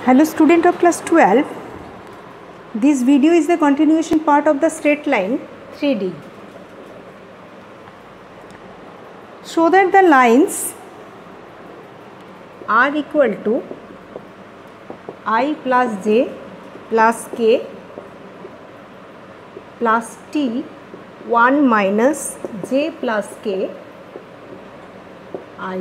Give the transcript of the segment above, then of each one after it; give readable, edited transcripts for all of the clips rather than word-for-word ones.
Hello student of class 12. This video is the continuation part of the straight line 3D. Show that the lines are equal to I plus j plus k plus t 1 minus j plus k I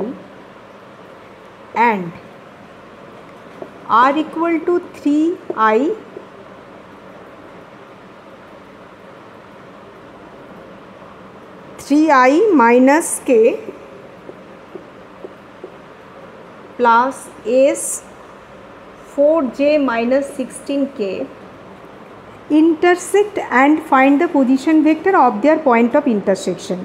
and are equal to 3i minus k plus s 4j minus 16k intersect and find the position vector of their point of intersection.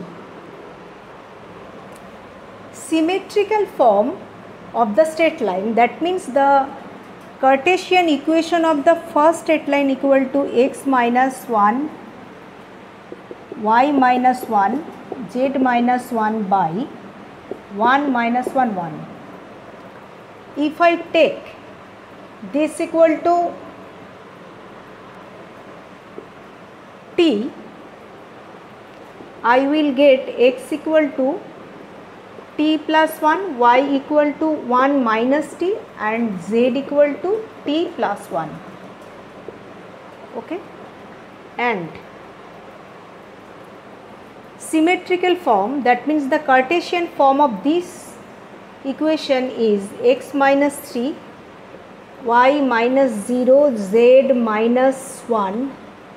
Symmetrical form of the straight line, that means the Cartesian equation of the first straight line equal to x minus 1, y minus 1, z minus 1 by 1 minus 1, 1. If I take this equal to t, I will get x equal to t plus 1, y equal to 1 minus t and z equal to t plus 1. Okay, and symmetrical form, that means the Cartesian form of this equation is x minus 3, y minus 0, z minus 1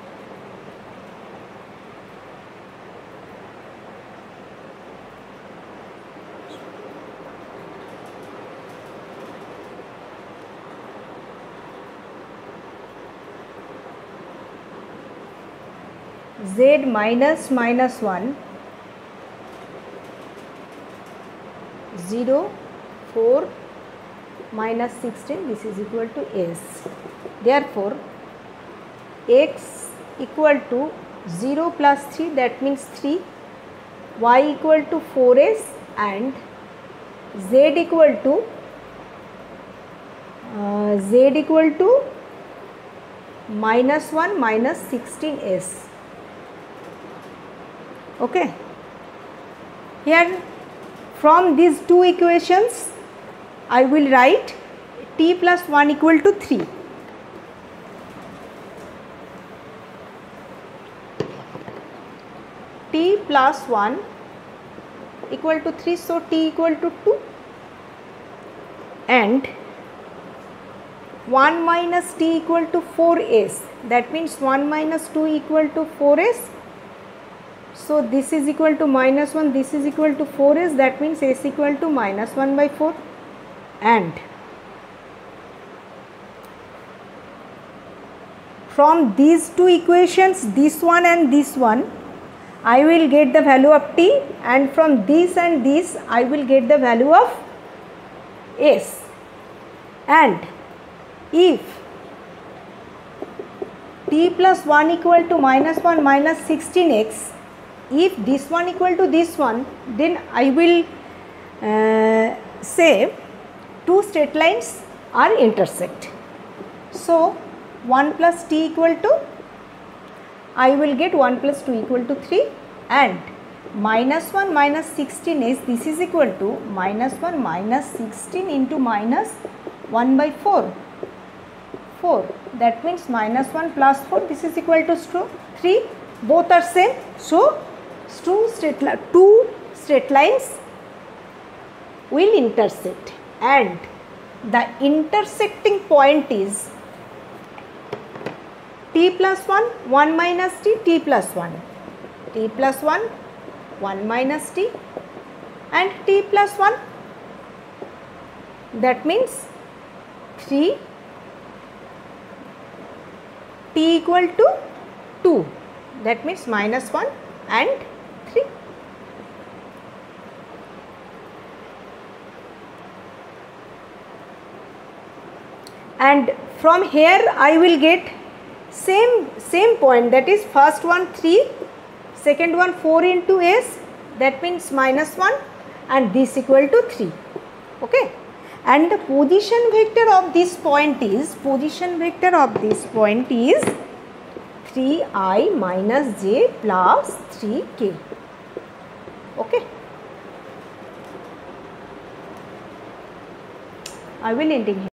z minus minus 1 0 4 minus 16, this is equal to s. Therefore, x equal to 0 plus 3, that means 3, y equal to 4s and z equal to minus 1 minus 16s. Okay, here from these two equations I will write t plus 1 equal to 3. T plus 1 equal to 3, so t equal to 2 and 1 minus t equal to 4s, that means 1 minus 2 equal to 4s. So this is equal to minus 1, this is equal to 4s, that means s equal to minus 1 by 4. And from these two equations, this one and this one, I will get the value of t, and from this and this I will get the value of s. And if t plus 1 equal to minus 1 minus 16x, if this one equal to this one, then I will say two straight lines are intersect. So 1 plus t equal to, I will get 1 plus 2 equal to 3 and minus 1 minus 16 is, this is equal to minus 1 minus 16 into minus 1 by 4. 4, that means minus 1 plus 4, this is equal to 3, both are same. So two straight lines will intersect and the intersecting point is t plus 1, 1 minus t, t plus 1, t plus 1, 1 minus t and t plus 1, that means 3, t equal to 2, that means minus 1 and 3. And from here I will get same point, that is first one 3, second one 4 into s, that means minus 1 and this equal to 3. Okay, and the position vector of this point is 3i minus j plus 3k. Okay, I will ending here.